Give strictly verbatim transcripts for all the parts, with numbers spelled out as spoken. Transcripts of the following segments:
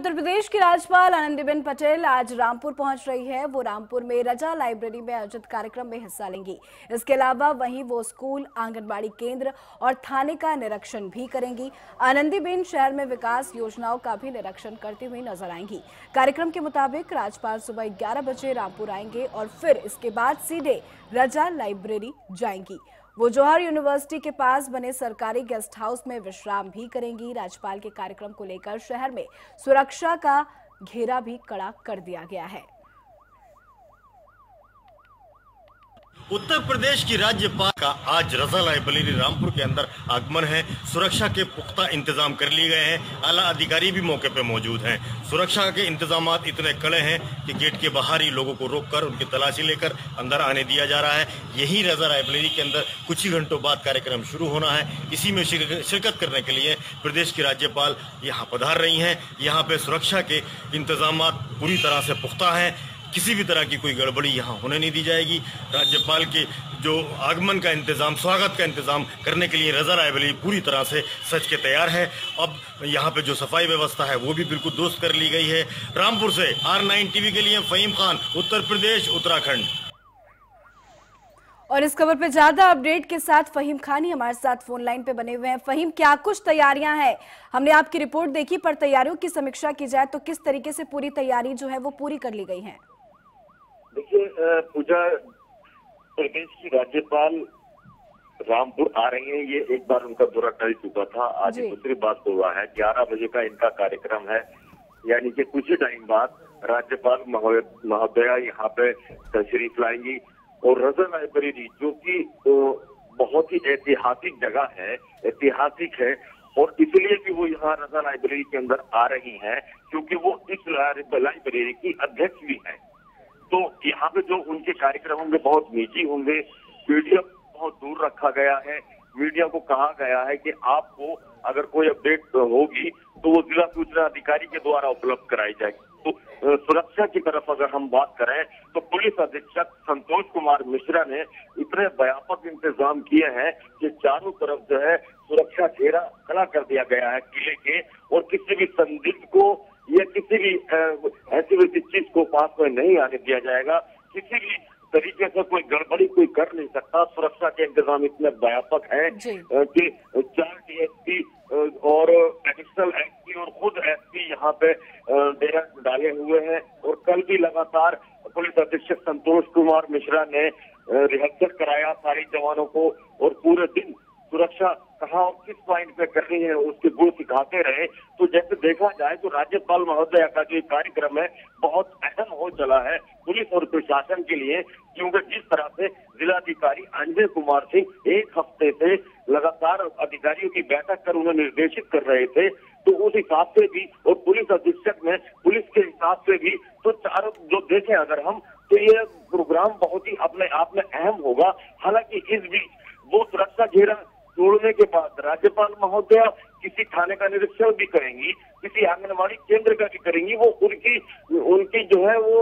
उत्तर प्रदेश की राज्यपाल आनंदीबेन पटेल आज रामपुर पहुंच रही है। वो रामपुर में रजा लाइब्रेरी में आयोजित कार्यक्रम में हिस्सा लेंगी। इसके अलावा वहीं वो स्कूल, आंगनबाड़ी केंद्र और थाने का निरीक्षण भी करेंगी। आनंदीबेन शहर में विकास योजनाओं का भी निरीक्षण करती हुई नजर आएंगी। कार्यक्रम के मुताबिक राज्यपाल सुबह ग्यारह बजे रामपुर आएंगे और फिर इसके बाद सीधे रजा लाइब्रेरी जाएंगी। वो जौहर यूनिवर्सिटी के पास बने सरकारी गेस्ट हाउस में विश्राम भी करेंगी। राज्यपाल के कार्यक्रम को लेकर शहर में सुरक्षा का घेरा भी कड़ा कर दिया गया है। उत्तर प्रदेश की राज्यपाल का आज रजा लाइब्रेरी रामपुर के अंदर आगमन है। सुरक्षा के पुख्ता इंतजाम कर लिए गए हैं। आला अधिकारी भी मौके पर मौजूद हैं। सुरक्षा के इंतजाम इतने कड़े हैं कि गेट के बाहर ही लोगों को रोककर उनकी तलाशी लेकर अंदर आने दिया जा रहा है। यही रजा लाइब्रेरी के अंदर कुछ ही घंटों बाद कार्यक्रम शुरू होना है। इसी में शिरकत करने के लिए प्रदेश की राज्यपाल यहाँ पधार रही हैं। यहाँ पे सुरक्षा के इंतजाम पूरी तरह से पुख्ता हैं। किसी भी तरह की कोई गड़बड़ी यहाँ होने नहीं दी जाएगी। राज्यपाल के जो आगमन का इंतजाम, स्वागत का इंतजाम करने के लिए रजा लाइब्रेरी पूरी तरह से सज के तैयार है। अब यहाँ पे जो सफाई व्यवस्था है वो भी बिल्कुल दुरुस्त कर ली गई है। रामपुर से आर नाइन टीवी के लिए फहीम खान, उत्तर प्रदेश, उत्तराखंड। और इस खबर पे ज्यादा अपडेट के साथ फहीम खान ही हमारे साथ फोन लाइन पे बने हुए हैं। फहीम, क्या कुछ तैयारियां हैं? हमने आपकी रिपोर्ट देखी, पर तैयारियों की समीक्षा की जाए तो किस तरीके से पूरी तैयारी जो है वो पूरी कर ली गई है? देखिए पूजा, प्रदेश की राज्यपाल रामपुर आ रही है। ये एक बार उनका दौरा टल चुका था। आज दूसरी बात तो हुआ है। ग्यारह बजे का इनका कार्यक्रम है, यानी कि कुछ ही टाइम बाद राज्यपाल महोदया यहाँ पे तशरीफ लाएंगी। और रजा लाइब्रेरी जो कि तो बहुत ही ऐतिहासिक जगह है, ऐतिहासिक है, और इसलिए भी वो यहाँ रजा लाइब्रेरी के अंदर आ रही हैं क्योंकि वो इस लाइब्रेरी की अध्यक्ष भी हैं। तो यहाँ पे जो उनके कार्यक्रम होंगे बहुत निजी होंगे। मीडिया बहुत दूर रखा गया है। मीडिया को कहा गया है कि आपको अगर कोई अपडेट होगी तो वो जिला सूचना अधिकारी के द्वारा उपलब्ध कराई जाएगी। तो सुरक्षा की तरफ अगर हम बात करें तो पुलिस अधीक्षक संतोष कुमार मिश्रा ने इतने व्यापक इंतजाम किए हैं कि चारों तरफ जो है सुरक्षा घेरा खड़ा कर दिया गया है किले के, और किसी भी संदिग्ध को या किसी भी ऐसी वैसी चीज को पास में नहीं आने दिया जाएगा। किसी भी तरीके से कोई गड़बड़ी कोई कर नहीं सकता। सुरक्षा के इंतजाम इतने व्यापक हैं कि चार डीएसपी और एडिशनल एसपी और खुद एसपी यहाँ पे डेरा डाले हुए हैं। और कल भी लगातार पुलिस अधीक्षक संतोष कुमार मिश्रा ने रिहर्सल कराया सारे जवानों को, और पूरे दिन सुरक्षा कहाँ और किस पॉइंट पे करनी है उसके गुण सिखाते रहे। तो जैसे देखा जाए तो राज्यपाल महोदया का जो कार्यक्रम है बहुत अहम हो चला है पुलिस और प्रशासन के लिए, क्योंकि जिस तरह से जिलाधिकारी अंजय कुमार सिंह एक हफ्ते से लगातार अधिकारियों की बैठक कर उन्हें निर्देशित कर रहे थे, तो उस हिसाब से भी, और पुलिस अधीक्षक ने पुलिस के हिसाब से भी, तो चारों जो देखें अगर हम तो ये प्रोग्राम बहुत ही अपने आप में अहम होगा। हालांकि इस बीच वो सुरक्षा घेरा तोड़ने के बाद राज्यपाल महोदया किसी थाने का निरीक्षण भी करेंगी, किसी आंगनबाड़ी केंद्र का भी करेंगी। वो उनकी उनकी जो है वो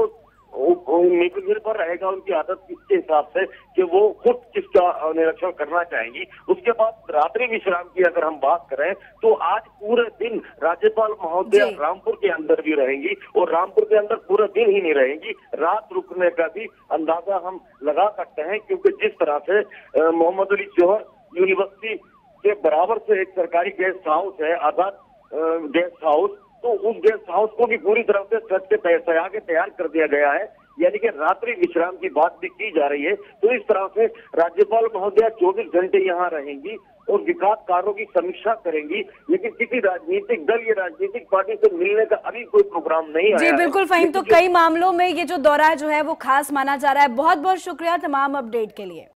निर्भर रहेगा उनकी आदत किसके हिसाब से कि वो खुद किसका निरीक्षण करना चाहेंगी। उसके बाद रात्रि विश्राम की अगर हम बात करें तो आज पूरे दिन राज्यपाल महोदया रामपुर के अंदर भी रहेंगी, और रामपुर के अंदर पूरे दिन ही नहीं रहेंगी, रात रुकने का भी अंदाजा हम लगा सकते हैं। क्योंकि जिस तरह से मोहम्मद अली जौहर यूनिवर्सिटी के बराबर से एक सरकारी गेस्ट हाउस है, आजाद गेस्ट हाउस, तो उस गेस्ट हाउस को भी पूरी तरह से सज के तैयार के तैयार कर दिया गया है। यानी कि रात्रि विश्राम की बात भी की जा रही है। तो इस तरह से राज्यपाल महोदया चौबीस घंटे यहाँ रहेंगी और विकास कार्यों की समीक्षा करेंगी। लेकिन किसी राजनीतिक दल या राजनीतिक पार्टी से मिलने का अभी कोई प्रोग्राम नहीं आया। जी बिल्कुल फहीम, तो कई मामलों में ये जो दौरा जो है वो खास माना जा रहा है। बहुत बहुत शुक्रिया तमाम अपडेट के लिए।